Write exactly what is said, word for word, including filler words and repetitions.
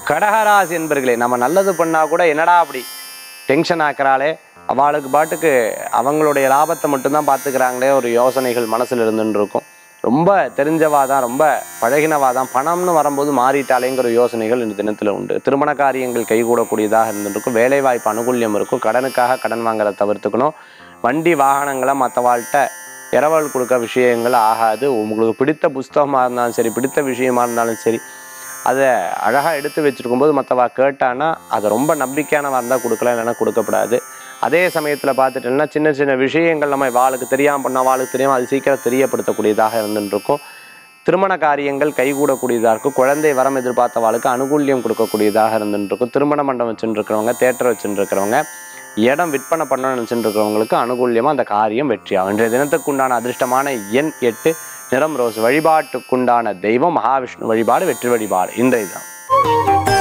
கடகராசி என்பர்களே, நம்ம நல்லது பண்ணால் கூட என்னடா அப்படி டென்ஷன் ஆக்குறாளே, அவளுக்கு பாட்டுக்கு அவங்களுடைய லாபத்தை மட்டும்தான் பார்த்துக்கிறாங்களே ஒரு யோசனைகள் மனசில் இருந்துன்னு இருக்கும். ரொம்ப தெரிஞ்சவா தான், ரொம்ப பழகினவா தான், பணம்னு வரும்போது மாறிட்டாலேங்கிற யோசனைகள் இந்த தினத்தில் உண்டு. திருமண காரியங்கள் கைகூடக்கூடியதாக இருந்துருக்கும். வேலைவாய்ப்பு அனுகூல்யம் இருக்கும். கடனுக்காக கடன் வாங்குறத தவிர்த்துக்கணும். வண்டி வாகனங்களை மற்றவாழ்கிட்ட இரவல் கொடுக்க விஷயங்கள் ஆகாது. உங்களுக்கு பிடித்த புஸ்தகமாக இருந்தாலும் சரி, பிடித்த விஷயமா இருந்தாலும் சரி, அதை அழகாக எடுத்து வச்சுருக்கும்போது மற்றவா கேட்டான்னா அதை ரொம்ப நம்பிக்கையானவா இருந்தால் கொடுக்கலாம், இல்லைன்னா கொடுக்கப்படாது. அதே சமயத்தில் பார்த்துட்டோம்னா சின்ன சின்ன விஷயங்கள் நம்ம வாளுக்கு தெரியாமல் பண்ண வாளுக்கு தெரியாமல் அது சீக்கிரம் தெரியப்படுத்தக்கூடியதாக இருந்துருக்கும். திருமண காரியங்கள் கைகூடக்கூடியதாக இருக்கும். குழந்தை வரம் எதிர்பார்த்த வாளுக்கு அனுகூல்யம் கொடுக்கக்கூடியதாக இருந்துருக்கும். திருமண மண்டபம் வச்சுட்டு இருக்கிறவங்க, தேட்டர் வச்சுட்டு இருக்கிறவங்க, இடம் விற்பனை பண்ணணும்னு நினச்சிட்டு இருக்கிறவங்களுக்கு அனுகூல்யமாக அந்த காரியம் வெற்றியாகும். இன்றைய தினத்துக்குண்டான அதிர்ஷ்டமான எண் எட்டு, நிறம் ரோஸ். வழிபாட்டுக்குண்டான தெய்வம் மகாவிஷ்ணு வழிபாடு, வெற்றி வழிபாடு இன்றைய தினம்.